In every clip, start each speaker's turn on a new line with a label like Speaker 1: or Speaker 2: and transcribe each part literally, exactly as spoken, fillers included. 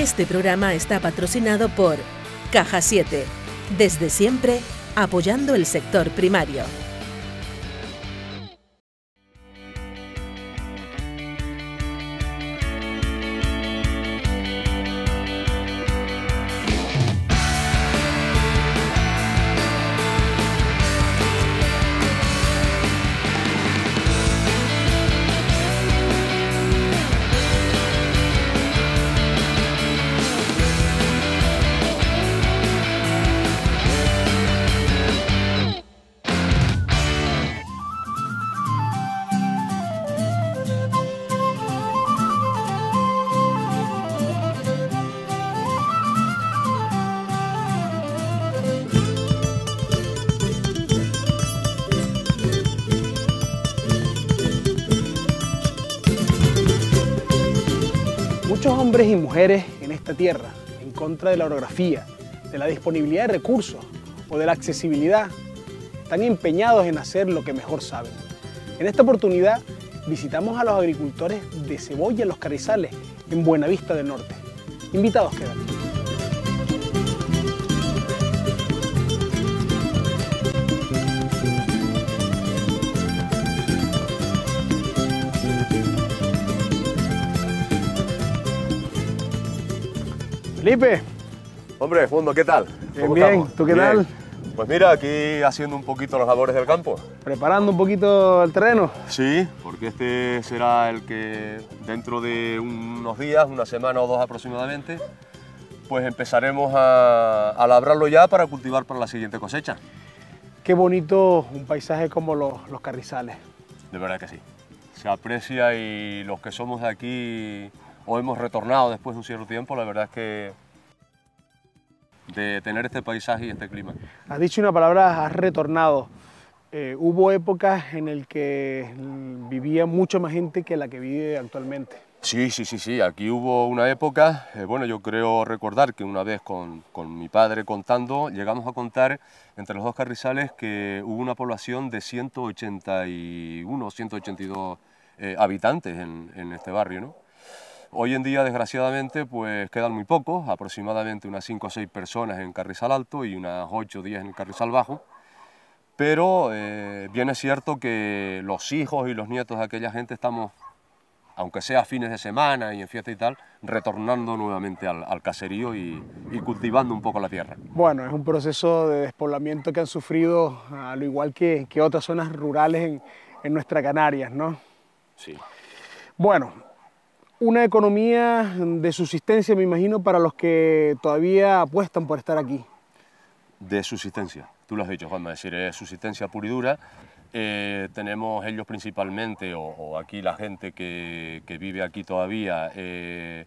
Speaker 1: Este programa está patrocinado por Caja siete, desde siempre apoyando el sector primario.
Speaker 2: Muchos hombres y mujeres en esta tierra, en contra de la orografía, de la disponibilidad de recursos o de la accesibilidad, están empeñados en hacer lo que mejor saben. En esta oportunidad visitamos a los agricultores de cebolla en Los Carrizales, en Buenavista del Norte. Invitados quedan. Felipe.
Speaker 3: Hombre, Fundo, ¿qué tal?
Speaker 2: Bien, bien.
Speaker 3: Estamos?
Speaker 2: ¿Tú qué
Speaker 3: Bien.
Speaker 2: tal?
Speaker 3: Pues mira, aquí haciendo un poquito las labores del campo.
Speaker 2: ¿Preparando un poquito el terreno?
Speaker 3: Sí, porque este será el que dentro de unos días, una semana o dos aproximadamente, pues empezaremos a, a labrarlo ya para cultivar para la siguiente cosecha.
Speaker 2: Qué bonito un paisaje como los, los Carrizales.
Speaker 3: De verdad que sí. Se aprecia y los que somos de aquí o hemos retornado después de un cierto tiempo, la verdad es que de tener este paisaje y este clima.
Speaker 2: Has dicho una palabra, has retornado. Eh, hubo épocas en las que vivía mucha más gente que la que vive actualmente.
Speaker 3: Sí, sí, sí, sí. Aquí hubo una época, eh, bueno, yo creo recordar que una vez con, con mi padre contando, llegamos a contar entre los dos Carrizales que hubo una población de ciento ochenta y uno, ciento ochenta y dos eh, habitantes en, en este barrio, ¿no? Hoy en día, desgraciadamente, pues quedan muy pocos, aproximadamente unas cinco o seis personas en Carrizal Alto y unas ocho o diez en el Carrizal Bajo, pero eh, bien es cierto que los hijos y los nietos de aquella gente estamos, aunque sea fines de semana y en fiesta y tal, retornando nuevamente al, al caserío y, y cultivando un poco la tierra.
Speaker 2: Bueno, es un proceso de despoblamiento que han sufrido, al igual que, que otras zonas rurales en, en nuestra Canarias, ¿no?
Speaker 3: Sí.
Speaker 2: Bueno, una economía de subsistencia, me imagino, para los que todavía apuestan por estar aquí.
Speaker 3: De subsistencia, tú lo has dicho, Juanma, es decir, es subsistencia pura y dura. Eh, tenemos ellos principalmente, o, o aquí la gente que, que vive aquí todavía, eh,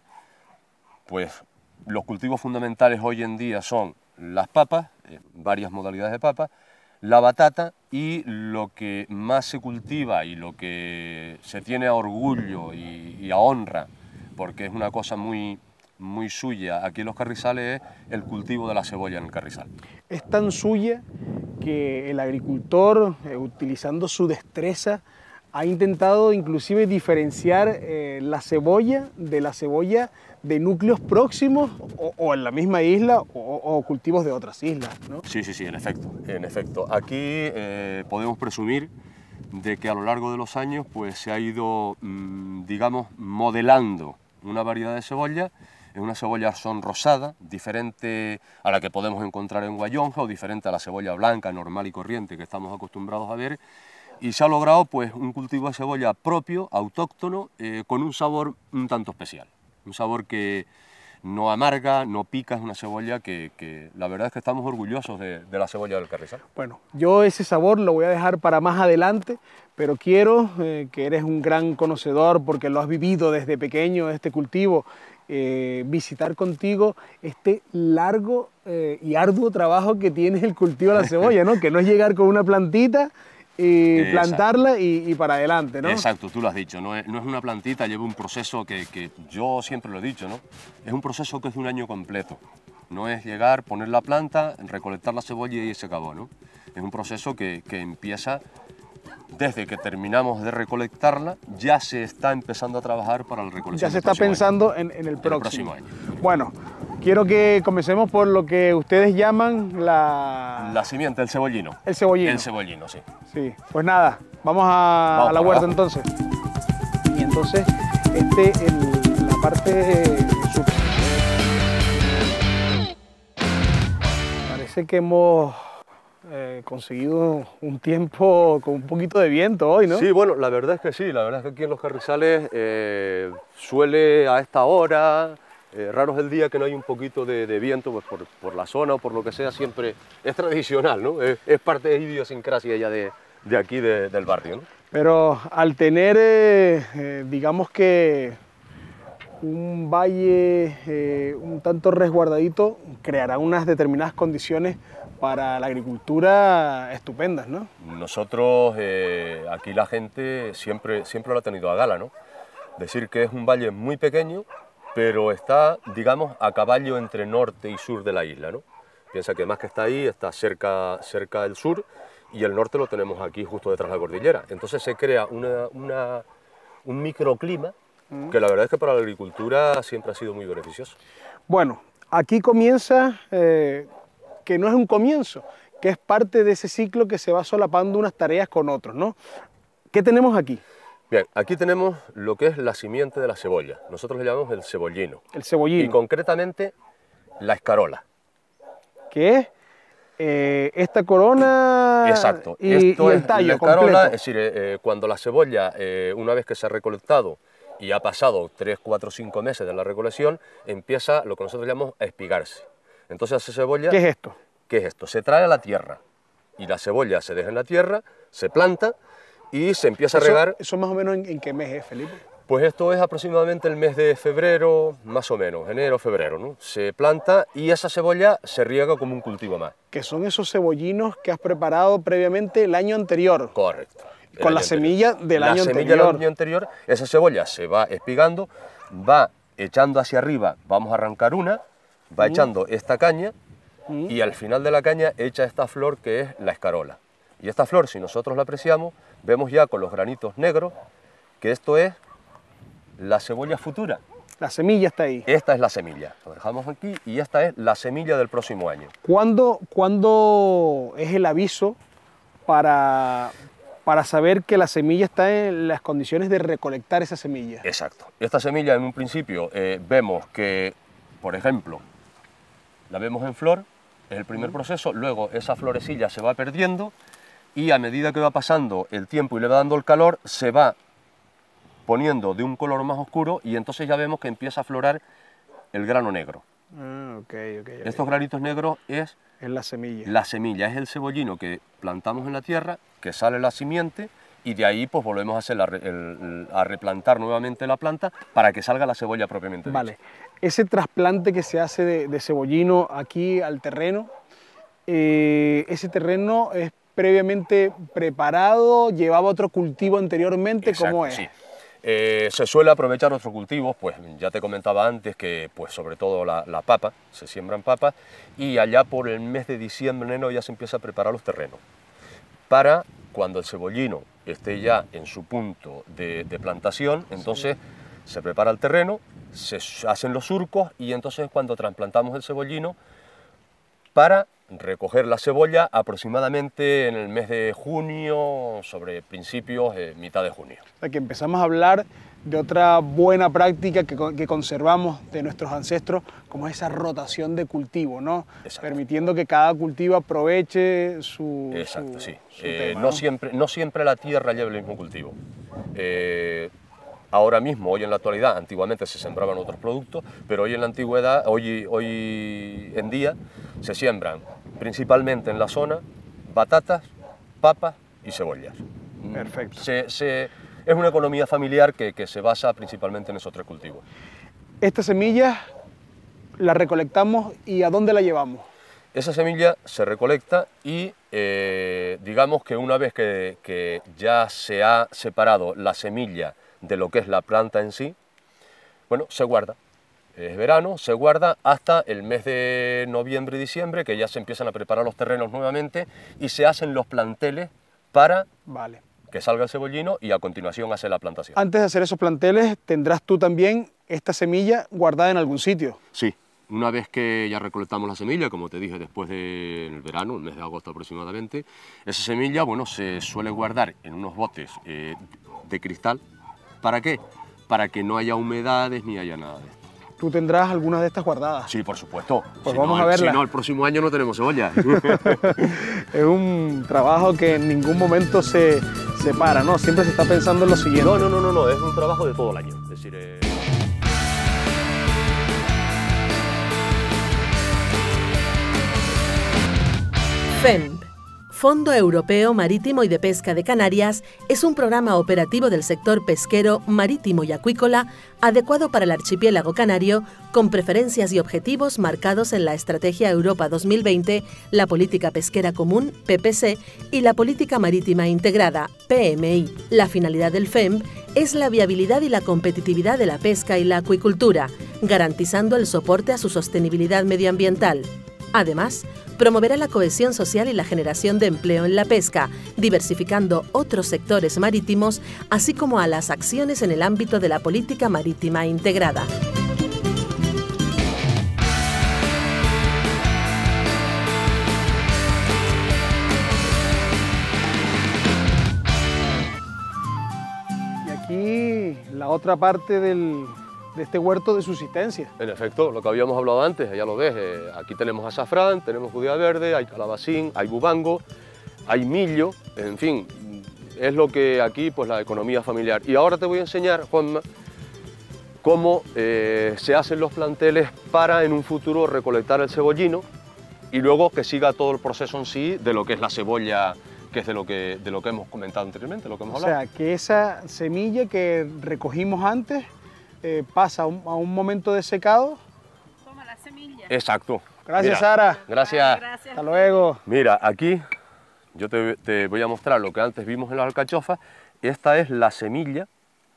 Speaker 3: pues los cultivos fundamentales hoy en día son las papas, eh, varias modalidades de papas, la batata y lo que más se cultiva y lo que se tiene a orgullo y, y a honra, porque es una cosa muy, muy suya aquí en Los Carrizales, es el cultivo de la cebolla en el Carrizal.
Speaker 2: Es tan suya que el agricultor, eh, utilizando su destreza, ha intentado inclusive diferenciar eh, la cebolla de la cebolla de núcleos próximos o, o en la misma isla o, o cultivos de otras islas, ¿no?
Speaker 3: Sí, sí, sí, en efecto, en efecto. Aquí eh, podemos presumir de que a lo largo de los años pues, se ha ido, mmm, digamos, modelando una variedad de cebolla. Es una cebolla sonrosada, diferente a la que podemos encontrar en Guayonja o diferente a la cebolla blanca, normal y corriente que estamos acostumbrados a ver. Y se ha logrado pues, un cultivo de cebolla propio, autóctono, eh, con un sabor un tanto especial. Un sabor que no amarga, no pica, es una cebolla que, que la verdad es que estamos orgullosos de, de la cebolla del Carrizal.
Speaker 2: Bueno, yo ese sabor lo voy a dejar para más adelante, pero quiero, eh, que eres un gran conocedor porque lo has vivido desde pequeño, este cultivo, eh, visitar contigo este largo eh, y arduo trabajo que tiene el cultivo de la cebolla, ¿no? Que no es llegar con una plantita y plantarla y, y para adelante, ¿no?
Speaker 3: Exacto, tú lo has dicho, no es, no es una plantita, lleva un proceso que, que yo siempre lo he dicho, ¿no? Es un proceso que es de un año completo, no es llegar, poner la planta, recolectar la cebolla y se acabó, ¿no? Es un proceso que, que empieza desde que terminamos de recolectarla, ya se está empezando a trabajar para la recolección.
Speaker 2: Ya se está pensando en, en el próximo.
Speaker 3: el próximo año.
Speaker 2: Bueno, quiero que comencemos por lo que ustedes llaman la...
Speaker 3: La simiente, el cebollino.
Speaker 2: El cebollino.
Speaker 3: El cebollino, sí.
Speaker 2: Sí, pues nada, vamos a,
Speaker 3: vamos
Speaker 2: a la huerta entonces. Y entonces, este, el, la parte super. Parece que hemos eh, conseguido un tiempo con un poquito de viento hoy, ¿no?
Speaker 3: Sí, bueno, la verdad es que sí, la verdad es que aquí en Los Carrizales eh, suele a esta hora, eh, raro es el día que no hay un poquito de, de viento, pues por, por la zona o por lo que sea, siempre es tradicional, ¿no? Es, es parte de idiosincrasia ya de, de aquí, de, del barrio, ¿no?
Speaker 2: Pero al tener, eh, eh, digamos que un valle eh, un tanto resguardadito, creará unas determinadas condiciones para la agricultura estupendas, ¿no?
Speaker 3: Nosotros, eh, aquí la gente siempre, siempre lo ha tenido a gala, ¿no? Decir que es un valle muy pequeño, pero está, digamos, a caballo entre norte y sur de la isla, ¿no? Piensa que más que está ahí, está cerca, cerca del sur, y el norte lo tenemos aquí justo detrás de la cordillera. Entonces se crea una, una, un microclima que la verdad es que para la agricultura siempre ha sido muy beneficioso.
Speaker 2: Bueno, aquí comienza, eh, que no es un comienzo, que es parte de ese ciclo que se va solapando unas tareas con otros, ¿no? ¿Qué tenemos aquí?
Speaker 3: Bien, aquí tenemos lo que es la simiente de la cebolla. Nosotros le llamamos el cebollino.
Speaker 2: El cebollino.
Speaker 3: Y concretamente la escarola.
Speaker 2: ¿Qué es? Eh, esta corona.
Speaker 3: Exacto.
Speaker 2: Y,
Speaker 3: Esto
Speaker 2: y el
Speaker 3: es
Speaker 2: tallo
Speaker 3: la escarola,
Speaker 2: completo.
Speaker 3: es decir, eh, cuando la cebolla, eh, una vez que se ha recolectado y ha pasado tres, cuatro, cinco meses de la recolección, empieza lo que nosotros llamamos a espigarse. Entonces esa cebolla...
Speaker 2: ¿Qué es esto?
Speaker 3: ¿Qué es esto? Se trae a la tierra y la cebolla se deja en la tierra, se planta y se empieza a
Speaker 2: Eso,
Speaker 3: regar.
Speaker 2: ¿Eso más o menos en, en qué mes es, Felipe?
Speaker 3: Pues esto es aproximadamente el mes de febrero, más o menos, enero, febrero, ¿no? Se planta y esa cebolla se riega como un cultivo más.
Speaker 2: Que son esos cebollinos que has preparado previamente el año anterior.
Speaker 3: Correcto.
Speaker 2: Con la semilla del año anterior.
Speaker 3: La semilla del año anterior, esa cebolla se va espigando, va echando hacia arriba, vamos a arrancar una, va mm. echando esta caña mm. y al final de la caña echa esta flor que es la escarola. Y esta flor, si nosotros la apreciamos, vemos ya con los granitos negros que esto es la cebolla futura.
Speaker 2: La semilla está ahí.
Speaker 3: Esta es la semilla, lo dejamos aquí y esta es la semilla del próximo año.
Speaker 2: ¿Cuándo, ¿cuándo es el aviso para, para saber que la semilla está en las condiciones de recolectar esa semilla?
Speaker 3: Exacto. Esta semilla en un principio eh, vemos que, por ejemplo, la vemos en flor, es el primer proceso, luego esa florecilla se va perdiendo y a medida que va pasando el tiempo y le va dando el calor, se va poniendo de un color más oscuro y entonces ya vemos que empieza a aflorar el grano negro.
Speaker 2: Ah, okay, okay, okay.
Speaker 3: Estos granitos negros es,
Speaker 2: es la semilla.
Speaker 3: La semilla es el cebollino que plantamos en la tierra, que sale la simiente y de ahí pues volvemos a, hacer la, el, a replantar nuevamente la planta para que salga la cebolla propiamente dicha.
Speaker 2: Vale. Ese trasplante que se hace de, de cebollino aquí al terreno, eh, ese terreno es previamente preparado, llevaba otro cultivo anteriormente.
Speaker 3: Exacto,
Speaker 2: ¿cómo es?
Speaker 3: Sí. Eh, se suele aprovechar otros cultivos, pues ya te comentaba antes que pues sobre todo la, la papa, se siembran papas y allá por el mes de diciembre, enero ya se empieza a preparar los terrenos para cuando el cebollino esté ya en su punto de, de plantación, entonces sí. se prepara el terreno, se hacen los surcos y entonces cuando trasplantamos el cebollino para recoger la cebolla aproximadamente en el mes de junio, sobre principios, eh, mitad de junio.
Speaker 2: O sea, que empezamos a hablar de otra buena práctica que, que conservamos de nuestros ancestros, como esa rotación de cultivo, ¿no?
Speaker 3: Exacto.
Speaker 2: Permitiendo que cada cultivo aproveche su,
Speaker 3: Exacto,
Speaker 2: su,
Speaker 3: sí.
Speaker 2: su
Speaker 3: Eh,
Speaker 2: tema,
Speaker 3: no,
Speaker 2: ¿no?
Speaker 3: siempre, no siempre la tierra lleva el mismo cultivo. Eh, ahora mismo, hoy en la actualidad, antiguamente se sembraban otros productos, pero hoy en la antigüedad, hoy, hoy en día, se siembran principalmente en la zona batatas, papas y cebollas.
Speaker 2: Perfecto.
Speaker 3: Se, se, es una economía familiar que, que se basa principalmente en esos tres cultivos.
Speaker 2: Esta semilla la recolectamos y ¿a dónde la llevamos?
Speaker 3: Esa semilla se recolecta y eh, digamos que una vez que, que ya se ha separado la semilla de lo que es la planta en sí, bueno, se guarda. Es verano, se guarda hasta el mes de noviembre y diciembre, que ya se empiezan a preparar los terrenos nuevamente y se hacen los planteles para
Speaker 2: vale.
Speaker 3: que salga el cebollino y a continuación hacer la plantación.
Speaker 2: Antes de hacer esos planteles, ¿tendrás tú también esta semilla guardada en algún sitio?
Speaker 3: Sí, una vez que ya recolectamos la semilla, como te dije, después del verano, el mes de agosto aproximadamente, esa semilla, bueno, se suele guardar en unos botes eh, de cristal. ¿Para qué? Para que no haya humedades ni haya nada de esto.
Speaker 2: ¿Tú tendrás algunas de estas guardadas?
Speaker 3: Sí, por supuesto.
Speaker 2: Pues
Speaker 3: si
Speaker 2: vamos
Speaker 3: no,
Speaker 2: a verla.
Speaker 3: Si no, el próximo año no tenemos cebolla.
Speaker 2: Es un trabajo que en ningún momento se, se para, ¿no? Siempre se está pensando en lo siguiente.
Speaker 3: No, no, no, no, no, es un trabajo de todo el año. Es decir, eh...
Speaker 1: FEMP, Fondo Europeo Marítimo y de Pesca de Canarias, es un programa operativo del sector pesquero, marítimo y acuícola adecuado para el archipiélago canario, con preferencias y objetivos marcados en la Estrategia Europa dos mil veinte, la Política Pesquera Común, P P C, y la Política Marítima Integrada, P M I. La finalidad del FEMP es la viabilidad y la competitividad de la pesca y la acuicultura, garantizando el soporte a su sostenibilidad medioambiental. Además, promoverá la cohesión social y la generación de empleo en la pesca, diversificando otros sectores marítimos, así como a las acciones en el ámbito de la política marítima integrada.
Speaker 2: Y aquí la otra parte del, de este huerto de subsistencia.
Speaker 3: En efecto, lo que habíamos hablado antes, ya lo ves, eh, aquí tenemos azafrán, tenemos judía verde, hay calabacín, hay bubango, hay millo, en fin, es lo que aquí, pues la economía familiar. Y ahora te voy a enseñar, Juanma, cómo eh, se hacen los planteles para en un futuro recolectar el cebollino y luego que siga todo el proceso en sí de lo que es la cebolla, que es de lo que, de lo que hemos comentado anteriormente, lo que hemos
Speaker 2: O
Speaker 3: hablado.
Speaker 2: sea, que esa semilla que recogimos antes eh, pasa a un, a un momento de secado.
Speaker 4: Toma la semilla.
Speaker 3: Exacto.
Speaker 2: Gracias,
Speaker 3: Mira,
Speaker 2: Sara.
Speaker 3: Gracias.
Speaker 4: Gracias.
Speaker 2: Hasta luego.
Speaker 3: Mira, aquí yo te, te voy a mostrar lo que antes vimos en las alcachofas. Esta es la semilla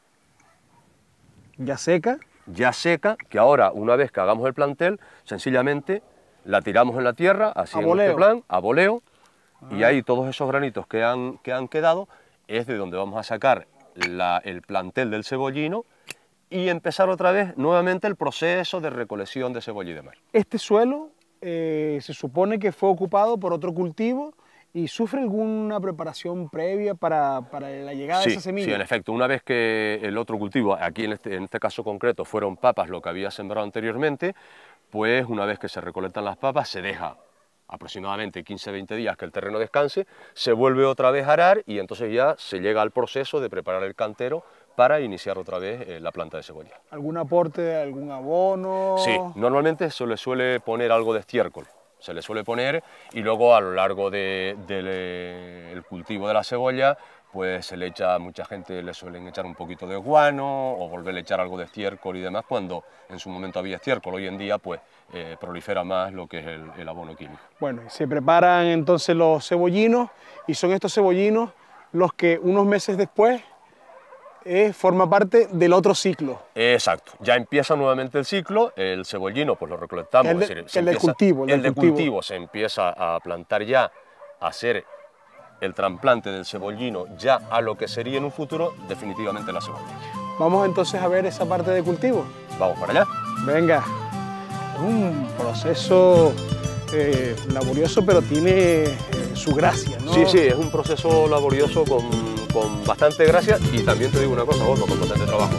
Speaker 2: Ya seca.
Speaker 3: ya seca, que ahora, una vez que hagamos el plantel, sencillamente la tiramos en la tierra, así
Speaker 2: A
Speaker 3: en
Speaker 2: voleo.
Speaker 3: este plan, a voleo,
Speaker 2: Ah.
Speaker 3: y ahí todos esos granitos que han, que han quedado es de donde vamos a sacar la, el plantel del cebollino y empezar otra vez nuevamente el proceso de recolección de cebolla y demás.
Speaker 2: Este suelo eh, se supone que fue ocupado por otro cultivo y sufre alguna preparación previa para, para la llegada
Speaker 3: Sí,
Speaker 2: de esa semilla.
Speaker 3: sí, en efecto, una vez que el otro cultivo, aquí en este, en este caso concreto fueron papas, lo que había sembrado anteriormente, pues una vez que se recolectan las papas se deja aproximadamente quince a veinte días que el terreno descanse, se vuelve otra vez a arar y entonces ya se llega al proceso de preparar el cantero para iniciar otra vez eh, la planta de cebolla.
Speaker 2: ¿Algún aporte, algún abono?
Speaker 3: Sí, normalmente se le suele poner algo de estiércol, se le suele poner y luego a lo largo del de, de, cultivo de la cebolla pues se le echa, mucha gente le suelen echar un poquito de guano o volverle a echar algo de estiércol y demás cuando en su momento había estiércol, hoy en día pues eh, prolifera más lo que es el, el abono químico.
Speaker 2: Bueno, se preparan entonces los cebollinos y son estos cebollinos los que unos meses después eh, forma parte del otro ciclo.
Speaker 3: Exacto, ya empieza nuevamente el ciclo, el cebollino pues lo recolectamos.
Speaker 2: El, de,
Speaker 3: es decir,
Speaker 2: el
Speaker 3: empieza,
Speaker 2: del cultivo. El,
Speaker 3: el
Speaker 2: del
Speaker 3: de
Speaker 2: cultivo.
Speaker 3: cultivo se empieza a plantar ya, a hacer el trasplante del cebollino ya a lo que sería en un futuro definitivamente la cebolla.
Speaker 2: Vamos entonces a ver esa parte de cultivo.
Speaker 3: Vamos para allá.
Speaker 2: Venga, es un proceso eh, laborioso pero tiene eh, su gracia, ¿no?
Speaker 3: Sí, sí, es un proceso laborioso con, con bastante gracia y también te digo una cosa, Gordo, con bastante trabajo.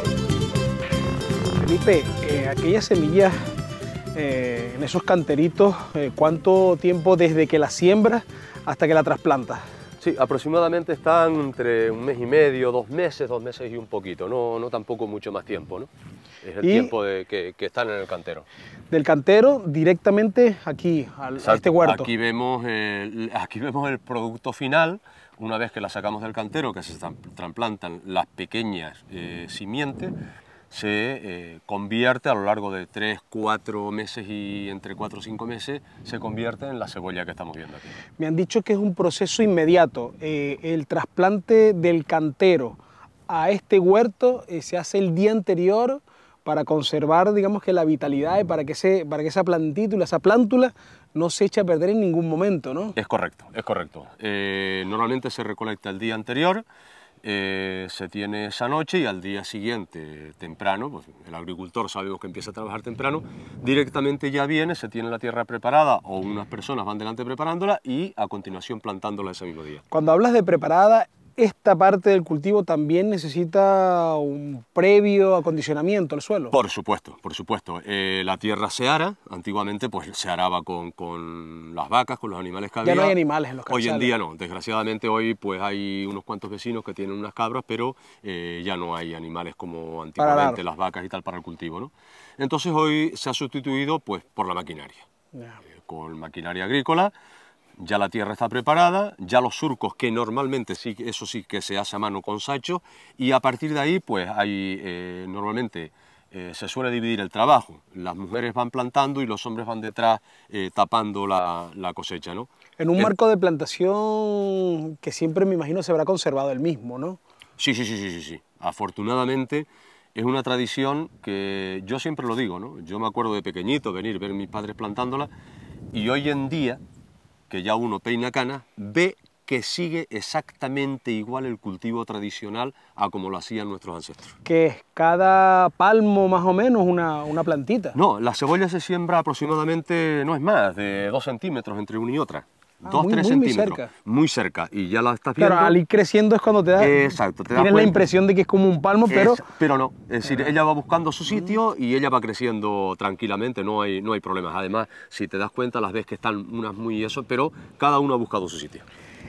Speaker 2: Felipe, eh, aquellas semillas eh, en esos canteritos, eh, ¿cuánto tiempo desde que la siembras hasta que la trasplantas?
Speaker 3: Sí, aproximadamente están entre un mes y medio, dos meses, dos meses y un poquito, no, no tampoco mucho más tiempo, ¿no? Es el
Speaker 2: y
Speaker 3: tiempo de que, que están en el cantero.
Speaker 2: Del cantero directamente aquí, al, a este huerto.
Speaker 3: Aquí vemos, el, aquí vemos el producto final, una vez que la sacamos del cantero, que se trasplantan las pequeñas eh, simientes, se eh, convierte a lo largo de tres, cuatro meses y entre cuatro o cinco meses se convierte en la cebolla que estamos viendo aquí.
Speaker 2: Me han dicho que es un proceso inmediato. Eh, el trasplante del cantero a este huerto eh, se hace el día anterior para conservar, digamos, que la vitalidad y para que, ese, para que esa plantítula, esa plántula no se eche a perder en ningún momento, ¿no?
Speaker 3: Es correcto, es correcto. Eh, normalmente se recolecta el día anterior. Eh, se tiene esa noche y al día siguiente, temprano, pues el agricultor sabemos que empieza a trabajar temprano, directamente ya viene, se tiene la tierra preparada o unas personas van delante preparándola y a continuación plantándola ese mismo día.
Speaker 2: Cuando hablas de preparada, esta parte del cultivo también necesita un previo acondicionamiento al suelo.
Speaker 3: Por supuesto, por supuesto. Eh, la tierra se ara, antiguamente pues se araba con, con las vacas, con los animales que había.
Speaker 2: Ya no hay animales en los
Speaker 3: Hoy
Speaker 2: carrizales.
Speaker 3: en día no, desgraciadamente hoy pues hay unos cuantos vecinos que tienen unas cabras, pero eh, ya no hay animales como antiguamente, las vacas y tal para el cultivo, ¿no? Entonces hoy se ha sustituido pues por la maquinaria,
Speaker 2: Ya.
Speaker 3: eh, con maquinaria agrícola. Ya la tierra está preparada, ya los surcos, que normalmente sí, eso sí que se hace a mano con sacho, y a partir de ahí pues hay, eh, normalmente eh, se suele dividir el trabajo. Las mujeres van plantando y los hombres van detrás eh, tapando la, la cosecha, ¿no?
Speaker 2: En un
Speaker 3: El-
Speaker 2: marco de plantación que siempre me imagino se habrá conservado el mismo, ¿no?
Speaker 3: Sí, sí, sí, sí, sí, sí. Afortunadamente es una tradición que yo siempre lo digo, ¿no? Yo me acuerdo de pequeñito venir, ver a mis padres plantándola, y hoy en día, que ya uno peina canas, ve que sigue exactamente igual el cultivo tradicional a como lo hacían nuestros ancestros.
Speaker 2: Que es cada palmo más o menos una, una plantita.
Speaker 3: No, la cebolla se siembra aproximadamente, no es más, de dos centímetros entre una y otra.
Speaker 2: Ah,
Speaker 3: Dos,
Speaker 2: muy,
Speaker 3: tres
Speaker 2: muy, muy
Speaker 3: centímetros.
Speaker 2: cerca.
Speaker 3: Muy cerca. Y ya la estás viendo.
Speaker 2: Claro, al ir creciendo es cuando te das,
Speaker 3: Exacto, te das
Speaker 2: tienes la
Speaker 3: cuenta.
Speaker 2: impresión de que es como un palmo, pero
Speaker 3: Es- pero no, es decir, ella va buscando su sitio y ella va creciendo tranquilamente, no hay, no hay problemas. Además, si te das cuenta, las ves que están unas muy eso, pero cada uno ha buscado su sitio.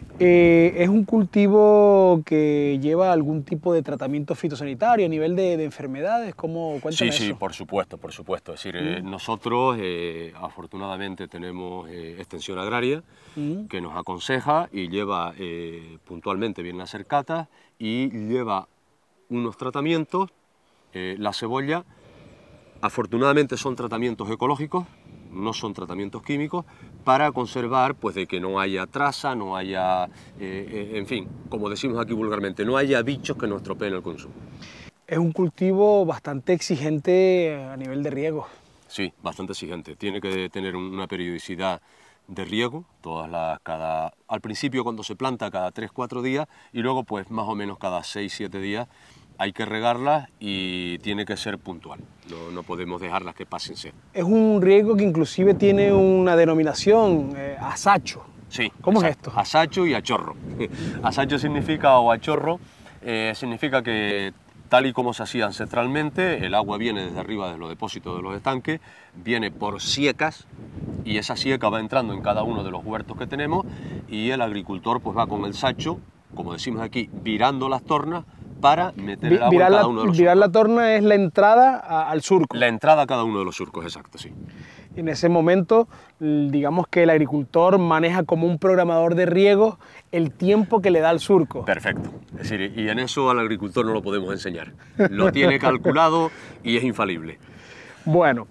Speaker 2: eh, es un cultivo que lleva algún tipo de tratamiento fitosanitario a nivel de, de enfermedades. ¿Cómo
Speaker 3: Sí,
Speaker 2: cuéntame
Speaker 3: sí,
Speaker 2: eso?
Speaker 3: por supuesto, por supuesto. Es decir, eh, nosotros eh, afortunadamente tenemos eh, extensión agraria
Speaker 2: Mm.
Speaker 3: que nos aconseja y lleva eh, puntualmente, vienen a hacer catas y lleva unos tratamientos. Eh, la cebolla, afortunadamente son tratamientos ecológicos, no son tratamientos químicos, para conservar pues, de que no haya traza, no haya, eh, eh, en fin, como decimos aquí vulgarmente, no haya bichos que nos estropeen el consumo.
Speaker 2: Es un cultivo bastante exigente a nivel de riego.
Speaker 3: Sí, bastante exigente. Tiene que tener una periodicidad de riego, todas las, cada, al principio cuando se planta cada tres cuatro días y luego pues más o menos cada seis siete días hay que regarlas y tiene que ser puntual, no, no podemos dejarlas que pasen sed.
Speaker 2: Es un riego que inclusive tiene una denominación, eh, asacho.
Speaker 3: Sí.
Speaker 2: ¿Cómo es
Speaker 3: exacto.
Speaker 2: esto?
Speaker 3: Asacho y achorro. Asacho significa, o achorro, eh, significa que tal y como se hacía ancestralmente, el agua viene desde arriba de los depósitos de los estanques, viene por siecas y esa sieca va entrando en cada uno de los huertos que tenemos y el agricultor pues va con el sacho, como decimos aquí, virando las tornas para meter
Speaker 2: Vi-
Speaker 3: el agua
Speaker 2: virar
Speaker 3: en cada
Speaker 2: la,
Speaker 3: uno de los
Speaker 2: virar
Speaker 3: surcos.
Speaker 2: la torna es la entrada a- al surco.
Speaker 3: La entrada a cada uno de los surcos, exacto, sí.
Speaker 2: En ese momento, l- digamos que el agricultor maneja como un programador de riego el tiempo que le da al surco.
Speaker 3: Perfecto. Es decir, y en eso al agricultor no lo podemos enseñar. Lo tiene calculado y es infalible.
Speaker 2: Bueno,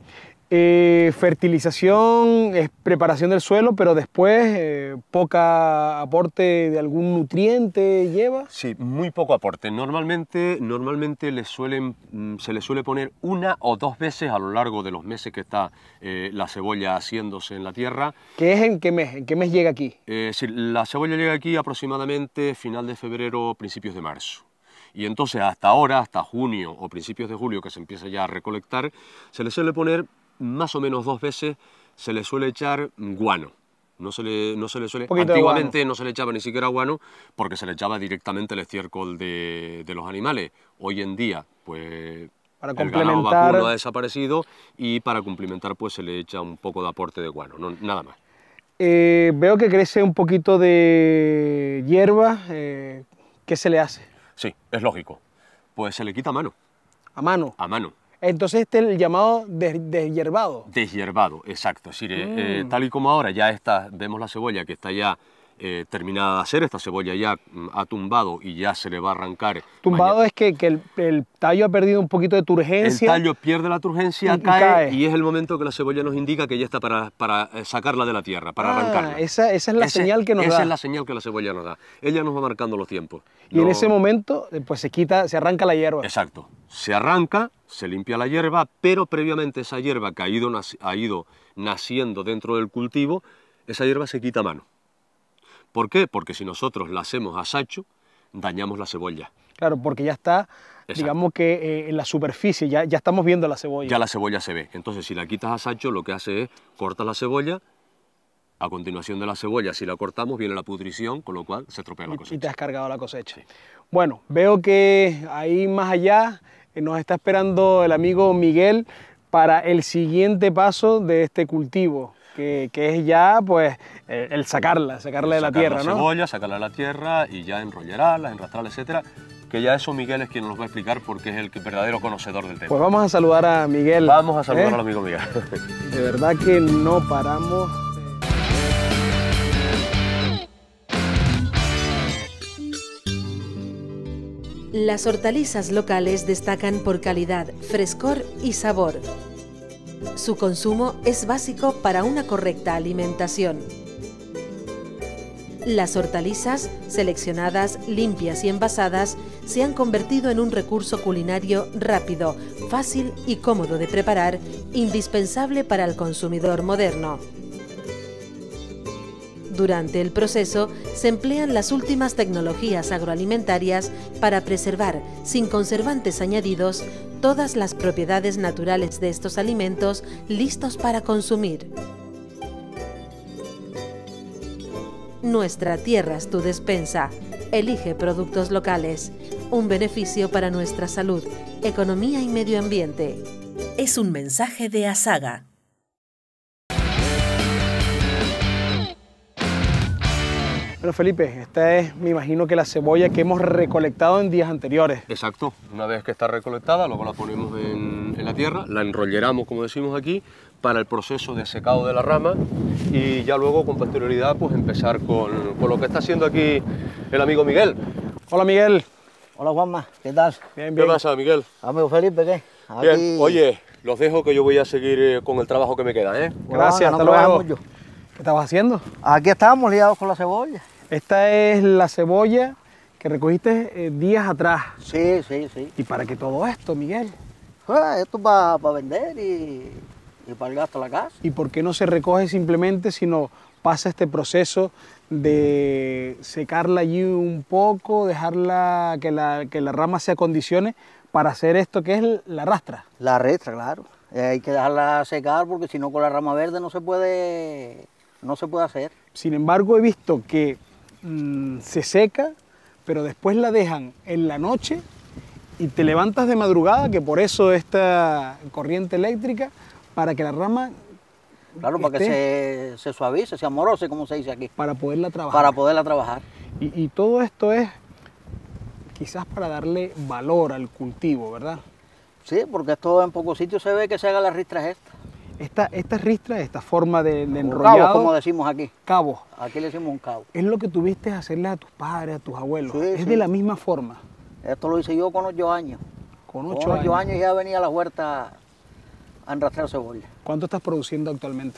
Speaker 2: eh, fertilización es preparación del suelo, pero después eh, poca aporte de algún nutriente lleva.
Speaker 3: Sí, muy poco aporte. Normalmente, normalmente les suelen, mm, se le suele poner una o dos veces a lo largo de los meses que está eh, la cebolla haciéndose en la tierra.
Speaker 2: ¿Qué es en qué mes? ¿En qué mes llega aquí?
Speaker 3: Eh, sí, la cebolla llega aquí aproximadamente final de febrero, principios de marzo. Y entonces hasta ahora, hasta junio o principios de julio, que se empieza ya a recolectar, se le suele poner más o menos dos veces, se le suele echar guano. No se le, no se le suele...
Speaker 2: poquito de
Speaker 3: Antiguamente no se le echaba ni siquiera guano porque se le echaba directamente el estiércol de, de los animales. Hoy en día, pues...
Speaker 2: Para
Speaker 3: el ganado
Speaker 2: complementar.
Speaker 3: vacuno ha desaparecido y para complementar pues se le echa un poco de aporte de guano, no, nada más.
Speaker 2: Eh, veo que crece un poquito de hierba. eh, ¿Qué se le hace?
Speaker 3: Sí, es lógico. Pues se le quita a mano,
Speaker 2: A mano.
Speaker 3: a mano.
Speaker 2: Entonces este es el llamado des- deshierbado.
Speaker 3: Deshierbado, exacto. Es decir, eh,
Speaker 2: Mm.
Speaker 3: eh, tal y como ahora ya está, vemos la cebolla que está ya eh, terminada de hacer, esta cebolla ya mm, ha tumbado y ya se le va a arrancar.
Speaker 2: Tumbado
Speaker 3: mañana.
Speaker 2: es que, que el, el tallo ha perdido un poquito de
Speaker 3: El
Speaker 2: turgencia.
Speaker 3: tallo pierde la turgencia,
Speaker 2: y- y
Speaker 3: cae,
Speaker 2: cae.
Speaker 3: y es el momento que la cebolla nos indica que ya está para, para eh, sacarla de la tierra, para
Speaker 2: Ah,
Speaker 3: arrancarla.
Speaker 2: esa, esa es la
Speaker 3: Ese-
Speaker 2: señal que nos
Speaker 3: esa
Speaker 2: da.
Speaker 3: es la señal que la cebolla nos da. Ella nos va marcando los tiempos.
Speaker 2: Y en
Speaker 3: No-
Speaker 2: ese momento eh, pues se quita, se arranca la hierba.
Speaker 3: Exacto. Se arranca, se limpia la hierba, pero previamente esa hierba que ha ido, naci- ha ido naciendo dentro del cultivo, esa hierba se quita a mano. ¿Por qué? Porque si nosotros la hacemos a sacho, dañamos la cebolla.
Speaker 2: Claro, porque ya está, exacto, digamos que eh, en la superficie, ya, ya estamos viendo la cebolla.
Speaker 3: Ya la cebolla se ve. Entonces, si la quitas a Sancho, lo que hace es cortas la cebolla. A continuación de la cebolla, si la cortamos, viene la pudrición, con lo cual se estropea la cosecha.
Speaker 2: Y te has cargado la cosecha.
Speaker 3: Sí.
Speaker 2: Bueno, veo que ahí más allá eh, nos está esperando el amigo Miguel para el siguiente paso de este cultivo, que, que es ya pues el, el sacarla, sacarla de la tierra, ¿no?
Speaker 3: Sacar la cebolla, sacarla de la tierra y ya enrollarla, enrastrarla, etcétera. Que ya eso Miguel es quien nos va a explicar porque es el verdadero conocedor del tema.
Speaker 2: Pues vamos a saludar a Miguel.
Speaker 3: Vamos a saludar
Speaker 2: ¿eh?
Speaker 3: al amigo Miguel.
Speaker 2: De verdad que no paramos.
Speaker 1: Las hortalizas locales destacan por calidad, frescor y sabor. Su consumo es básico para una correcta alimentación. Las hortalizas, seleccionadas, limpias y envasadas, se han convertido en un recurso culinario rápido, fácil y cómodo de preparar, indispensable para el consumidor moderno. Durante el proceso, se emplean las últimas tecnologías agroalimentarias para preservar, sin conservantes añadidos, todas las propiedades naturales de estos alimentos listos para consumir. Nuestra tierra es tu despensa. Elige productos locales. Un beneficio para nuestra salud, economía y medio ambiente. Es un mensaje de Asaga.
Speaker 2: Bueno, Felipe, esta es, me imagino que la cebolla que hemos recolectado en días anteriores.
Speaker 3: Exacto. Una vez que está recolectada, luego la ponemos en, en la tierra, la enrolleramos, como decimos aquí, para el proceso de secado de la rama y ya luego con posterioridad pues empezar con, con lo que está haciendo aquí el amigo Miguel.
Speaker 2: Hola Miguel.
Speaker 4: Hola Juanma, ¿qué tal?
Speaker 2: Bien, bien.
Speaker 3: ¿Qué pasa, Miguel?
Speaker 4: Amigo Felipe, ¿qué? Aquí...
Speaker 3: Bien, oye, los dejo que yo voy a seguir eh, con el trabajo que me queda, ¿eh?
Speaker 2: Gracias,
Speaker 4: Bueno,
Speaker 2: hasta
Speaker 4: no
Speaker 2: luego.
Speaker 4: yo.
Speaker 2: ¿Qué estabas haciendo?
Speaker 4: Aquí estamos liados con la cebolla.
Speaker 2: Esta es la cebolla que recogiste eh, días atrás.
Speaker 4: Sí, sí, sí.
Speaker 2: ¿Y para qué todo esto, Miguel?
Speaker 4: Pues, esto es para pa vender y, y para el gasto de la casa.
Speaker 2: ¿Y por qué no se recoge simplemente, sino pasa este proceso de secarla allí un poco, dejarla que la, que la rama se acondicione para hacer esto que es la rastra?
Speaker 4: La rastra, claro. Eh, hay que dejarla secar porque si no con la rama verde no se puede, no se puede hacer.
Speaker 2: Sin embargo, he visto que mmm, se seca, pero después la dejan en la noche y te levantas de madrugada, que por eso esta corriente eléctrica, para que la rama...
Speaker 4: Claro, para que se, se suavice, se amorose, como se dice aquí.
Speaker 2: Para poderla trabajar.
Speaker 4: Para poderla trabajar.
Speaker 2: Y, y todo esto es quizás para darle valor al cultivo, ¿verdad?
Speaker 4: Sí, porque esto en pocos sitios se ve que se haga la ristra esta.
Speaker 2: Esta, esta ristra, esta forma de, de
Speaker 4: Un
Speaker 2: enrollado...
Speaker 4: cabo, como decimos aquí.
Speaker 2: Cabo.
Speaker 4: Aquí le decimos un cabo.
Speaker 2: Es lo que tuviste hacerle a tus padres, a tus abuelos.
Speaker 4: Sí,
Speaker 2: es
Speaker 4: sí.
Speaker 2: de la misma forma.
Speaker 4: Esto lo hice yo con ocho años.
Speaker 2: Con ocho
Speaker 4: Con ocho
Speaker 2: años.
Speaker 4: años ya venía a la huerta a enrastrar cebolla.
Speaker 2: ¿Cuánto estás produciendo actualmente?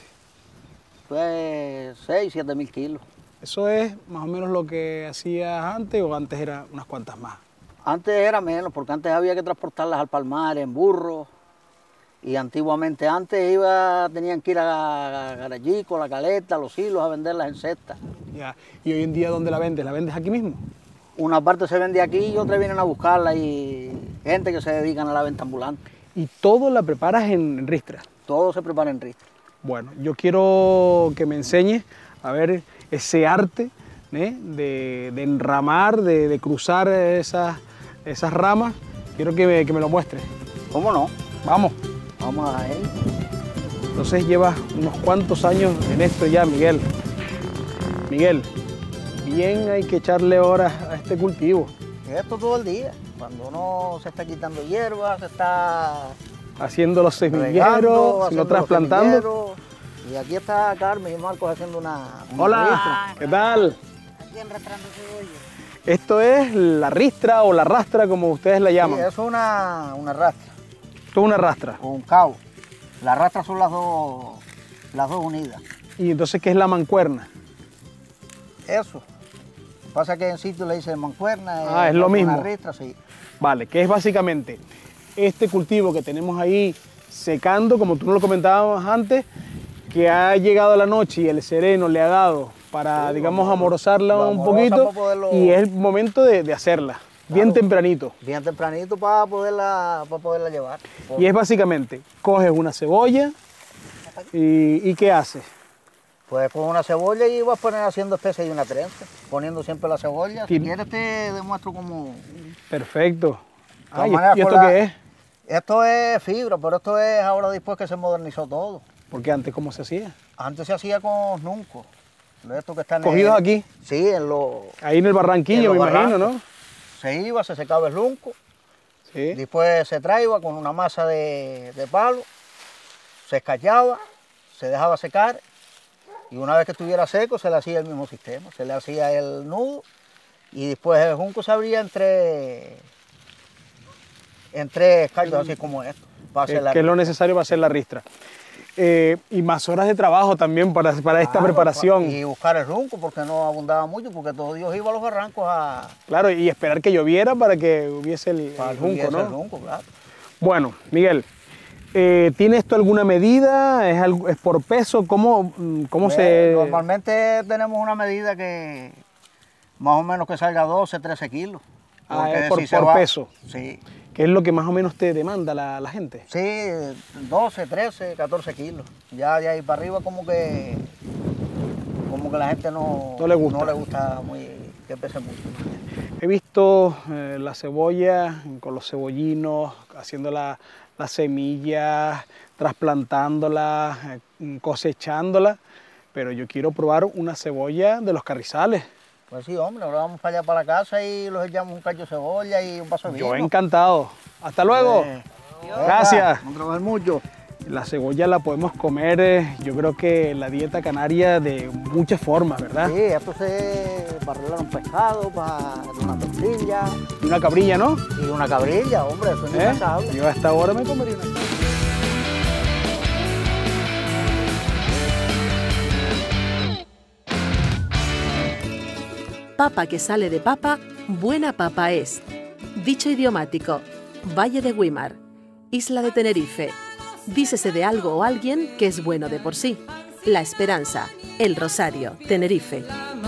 Speaker 4: Pues seis, siete mil kilos.
Speaker 2: ¿Eso es más o menos lo que hacías antes o antes era unas cuantas más?
Speaker 4: Antes era menos, porque antes había que transportarlas al palmar en burro. Y antiguamente antes iba, tenían que ir a Garayico, La Caleta, Los Hilos a venderlas en cesta.
Speaker 2: Ya. ¿Y hoy en día dónde la vendes? ¿La vendes aquí mismo?
Speaker 4: Una parte se vende aquí y otra vienen a buscarla y gente que se dedican a la venta ambulante.
Speaker 2: ¿Y todo la preparas en, en ristra?
Speaker 4: Todo se prepara en ristra.
Speaker 2: Bueno, yo quiero que me enseñes a ver ese arte ¿eh? de, de enramar, de, de cruzar esas, esas ramas. Quiero que me, que me lo muestres.
Speaker 4: ¿Cómo no?
Speaker 2: Vamos.
Speaker 4: Vamos a él.
Speaker 2: Entonces llevas unos cuantos años en esto ya, Miguel. Miguel, bien hay que echarle horas a este cultivo.
Speaker 4: Esto todo el día. Cuando uno se está quitando hierbas, se está
Speaker 2: haciendo los semilleros,
Speaker 4: regando,
Speaker 2: sino
Speaker 4: haciendo
Speaker 2: trasplantando.
Speaker 4: los semilleros. Y aquí está Carmen y Marcos haciendo una, una
Speaker 2: Hola,
Speaker 4: ristra.
Speaker 2: ¿qué tal?
Speaker 5: Aquí enrastrando cebolla.
Speaker 2: Esto es la ristra o la rastra, como ustedes la
Speaker 4: Sí,
Speaker 2: llaman.
Speaker 4: eso es una, una rastra
Speaker 2: Esto es una rastra.
Speaker 4: o un cabo. Las rastras son las dos, las dos unidas.
Speaker 2: Y entonces, ¿qué es la mancuerna?
Speaker 4: Eso. Pasa que en sitio le dicen mancuerna.
Speaker 2: Ah, es lo
Speaker 4: una
Speaker 2: mismo.
Speaker 4: ristra, sí.
Speaker 2: Vale, que es básicamente este cultivo que tenemos ahí secando, como tú nos lo comentábamos antes, que ha llegado la noche y el sereno le ha dado para,
Speaker 4: Sí,
Speaker 2: digamos,
Speaker 4: vamos-
Speaker 2: amorosarla
Speaker 4: lo
Speaker 2: un
Speaker 4: amorosa
Speaker 2: poquito
Speaker 4: para poderlo-
Speaker 2: y es el momento de, de hacerla, bien
Speaker 4: Claro.
Speaker 2: tempranito.
Speaker 4: Bien tempranito para poderla, para poderla llevar.
Speaker 2: Y es básicamente, coges una cebolla y, ¿y qué haces?
Speaker 4: Pues con una cebolla y vas a poner haciendo especie de una trenza, poniendo siempre la cebolla. Si
Speaker 2: Y-
Speaker 4: quieres te demuestro cómo...
Speaker 2: Perfecto.
Speaker 4: De todas
Speaker 2: Ay,
Speaker 4: maneras,
Speaker 2: ¿y esto
Speaker 4: con la-
Speaker 2: qué es?
Speaker 4: Esto es fibra, pero esto es ahora después que se modernizó todo.
Speaker 2: Porque antes, ¿cómo se hacía?
Speaker 4: Antes se hacía con nuncos. De estos que están
Speaker 2: Cogidos
Speaker 4: en-
Speaker 2: aquí,
Speaker 4: Sí, en los...
Speaker 2: ahí en el barranquillo,
Speaker 4: En
Speaker 2: me
Speaker 4: los
Speaker 2: imagino, ¿no?
Speaker 4: barrancos. Se iba, se secaba el nunco,
Speaker 2: Sí.
Speaker 4: después se traía con una masa de, de palo, se escachaba, se dejaba secar y una vez que estuviera seco se le hacía el mismo sistema. Se le hacía el nudo y después el junco se abría entre, entre escachos así como esto. Para
Speaker 2: Que,
Speaker 4: hacer la
Speaker 2: que es lo
Speaker 4: ristra.
Speaker 2: necesario para hacer la ristra. Eh, y más horas de trabajo también para, para esta
Speaker 4: Claro,
Speaker 2: preparación.
Speaker 4: Y buscar el junco porque no abundaba mucho, porque todo Dios iba a los barrancos a,
Speaker 2: Claro, y esperar que lloviera para que hubiese el,
Speaker 4: para
Speaker 2: el
Speaker 4: que
Speaker 2: junco,
Speaker 4: hubiese
Speaker 2: ¿no?
Speaker 4: el junco, claro.
Speaker 2: Bueno, Miguel, eh, ¿tiene esto alguna medida? ¿Es, algo- es por peso? ¿Cómo, mm, cómo
Speaker 4: Pues,
Speaker 2: se...?
Speaker 4: Normalmente tenemos una medida que más o menos que salga doce, trece kilos.
Speaker 2: Ah,
Speaker 4: Porque
Speaker 2: es por-
Speaker 4: si se
Speaker 2: por
Speaker 4: va-
Speaker 2: peso.
Speaker 4: Sí,
Speaker 2: ¿Qué es lo que más o menos te demanda la, la gente?
Speaker 4: sí, doce, trece, catorce kilos. Ya de ahí para arriba como que como que la gente no,
Speaker 2: No le gusta.
Speaker 4: no le gusta muy, que pese mucho.
Speaker 2: He visto eh, la cebolla con los cebollinos, haciendo la- las semillas, trasplantándolas, eh, cosechándolas, pero yo quiero probar una cebolla de los carrizales.
Speaker 4: Pues sí, hombre, ahora vamos para allá para la casa y los echamos un cacho de cebolla y un vaso de vino.
Speaker 2: Yo encantado. Hasta luego.
Speaker 4: Eh,
Speaker 2: Gracias.
Speaker 4: No trabajar mucho.
Speaker 2: La cebolla la podemos comer, eh, yo creo que en la dieta canaria de muchas formas, ¿verdad?
Speaker 4: Sí, esto se para arreglar un pescado, para una tortilla
Speaker 2: Y una cabrilla, ¿no?
Speaker 4: y una cabrilla, hombre, eso es
Speaker 2: ¿Eh?
Speaker 4: indispensable.
Speaker 2: Yo a esta hora me comería una.
Speaker 1: Papa que sale de papa, buena papa es. Dicho idiomático, Valle de Guimar, Isla de Tenerife. Dícese de algo o alguien que es bueno de por sí. La Esperanza, El Rosario, Tenerife.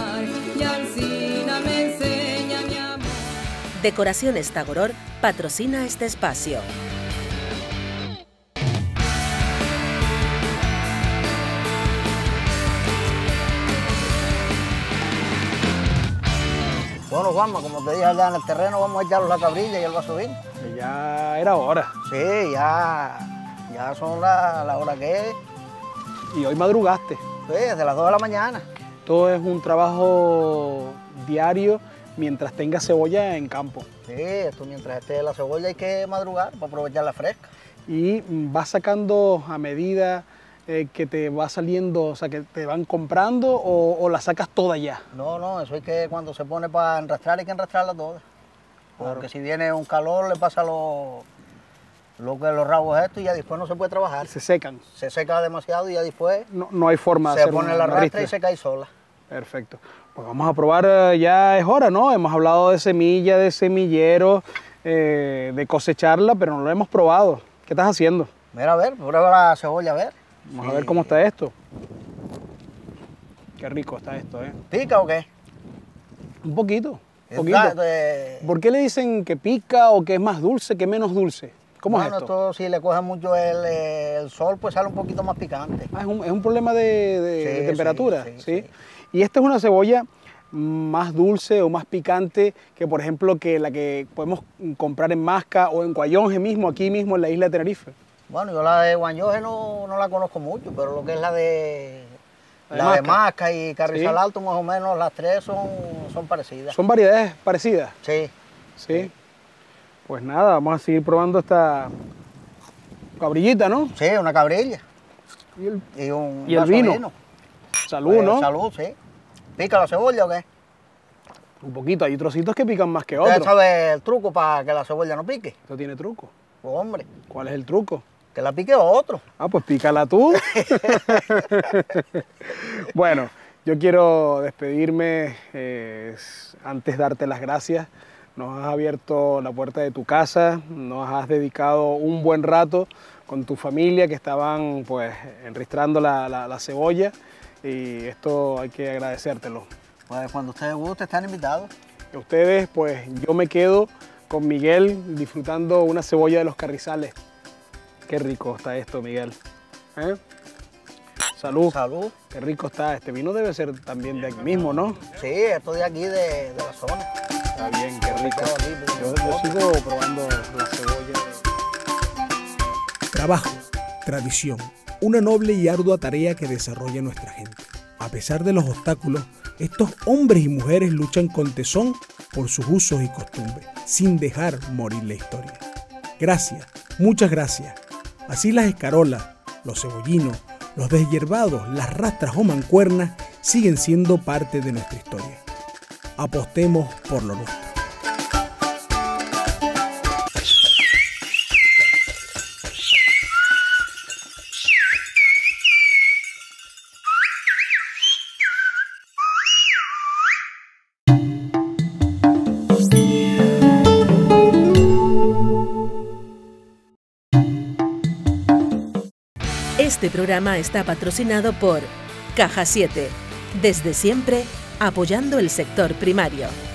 Speaker 1: Decoraciones Tagoror patrocina este espacio.
Speaker 4: Bueno, Juanma, como te dije allá en el terreno, vamos a echarlos la cabrilla y el vaso de vino.
Speaker 2: Que ya era hora.
Speaker 4: Sí, ya, ya son la, la hora que es,
Speaker 2: Y hoy madrugaste.
Speaker 4: sí, desde las dos de la mañana.
Speaker 2: Todo es un trabajo diario mientras tenga cebolla en campo.
Speaker 4: Sí, esto mientras esté la cebolla hay que madrugar para aprovecharla fresca.
Speaker 2: Y mm, vas sacando a medida eh, que te va saliendo, o sea, que te van comprando o, o la sacas toda ya.
Speaker 4: No, no, eso hay que, cuando se pone para enrastrar, hay que enrastrarla toda. Porque
Speaker 2: Claro.
Speaker 4: si viene un calor, le pasa lo, lo que los rabos estos y ya después no se puede trabajar.
Speaker 2: Se secan.
Speaker 4: Se seca demasiado y ya después
Speaker 2: No, no hay forma de
Speaker 4: se
Speaker 2: hacer
Speaker 4: pone
Speaker 2: una-
Speaker 4: la
Speaker 2: una
Speaker 4: rastra y
Speaker 2: ristra.
Speaker 4: se cae sola.
Speaker 2: Perfecto. Pues vamos a probar, eh, ya es hora, ¿no? Hemos hablado de semilla, de semillero, eh, de cosecharla, pero no lo hemos probado. ¿Qué estás haciendo?
Speaker 4: Mira, a ver, prueba la cebolla, a ver.
Speaker 2: Vamos
Speaker 4: Sí.
Speaker 2: a ver cómo está esto. Qué rico está esto, ¿eh?
Speaker 4: ¿Pica o qué?
Speaker 2: Un poquito, un
Speaker 4: Está,
Speaker 2: poquito.
Speaker 4: eh,
Speaker 2: ¿Por qué le dicen que pica o que es más dulce que menos dulce? ¿Cómo
Speaker 4: bueno,
Speaker 2: es esto?
Speaker 4: si le coge mucho el, eh, el sol, pues sale un poquito más picante.
Speaker 2: Ah, es, un, es un problema de, de-
Speaker 4: Sí,
Speaker 2: de
Speaker 4: sí,
Speaker 2: temperatura,
Speaker 4: sí,
Speaker 2: ¿sí?
Speaker 4: sí.
Speaker 2: Y esta es una cebolla más dulce o más picante que, por ejemplo, que la que podemos comprar en Masca o en Guayonje mismo, aquí mismo en la isla de Tenerife.
Speaker 4: Bueno, yo la de Guanyoje no, no la conozco mucho, pero lo que es la de
Speaker 2: La de
Speaker 4: la de
Speaker 2: Masca.
Speaker 4: Masca y Carrizal
Speaker 2: Sí.
Speaker 4: Alto, más o menos, las tres son, son parecidas.
Speaker 2: Son variedades parecidas,
Speaker 4: Sí.
Speaker 2: ¿sí? Pues nada, vamos a seguir probando esta cabrillita, ¿no?
Speaker 4: Sí, una cabrilla
Speaker 2: Y el
Speaker 4: y un
Speaker 2: Y el
Speaker 4: vaso de
Speaker 2: vino. salud,
Speaker 4: Pues,
Speaker 2: ¿no?
Speaker 4: Salud, sí. ¿Pica la cebolla o qué?
Speaker 2: Un poquito, hay trocitos que pican más que
Speaker 4: ¿Usted
Speaker 2: otros.
Speaker 4: sabe el truco para que la cebolla no pique?
Speaker 2: Esto tiene truco.
Speaker 4: Pues hombre,
Speaker 2: ¿Cuál es el truco?
Speaker 4: que la pique otro.
Speaker 2: Ah, pues pícala tú. Bueno, yo quiero despedirme, eh, antes darte las gracias. Nos has abierto la puerta de tu casa, nos has dedicado un buen rato con tu familia que estaban pues enristrando la, la- la cebolla y esto hay que agradecértelo.
Speaker 4: Pues cuando ustedes gusten, están invitados.
Speaker 2: Y a ustedes, pues yo me quedo con Miguel disfrutando una cebolla de los Carrizales. Qué rico está esto, Miguel. ¿Eh? Salud.
Speaker 4: Salud.
Speaker 2: Qué rico está. Este vino debe ser también de aquí mismo, ¿no?
Speaker 4: Sí, esto de aquí, de, de la zona.
Speaker 2: Está bien, qué rico. Yo, yo sigo probando la cebolla.
Speaker 6: Trabajo, tradición, una noble y ardua tarea que desarrolla nuestra gente. A pesar de los obstáculos, estos hombres y mujeres luchan con tesón por sus usos y costumbres, sin dejar morir la historia. Gracias, muchas gracias. Así las escarolas, los cebollinos, los deshiervados, las rastras o mancuernas siguen siendo parte de nuestra historia. Apostemos por lo nuestro.
Speaker 1: Este programa está patrocinado por Caja siete, desde siempre apoyando el sector primario.